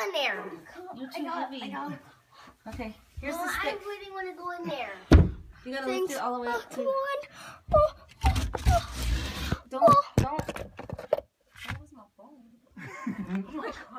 in there. You're too heavy. Okay, here's the stick. I really want to go in there. You gotta lift it all the way up too. Oh. Don't. That was my phone. Oh my God.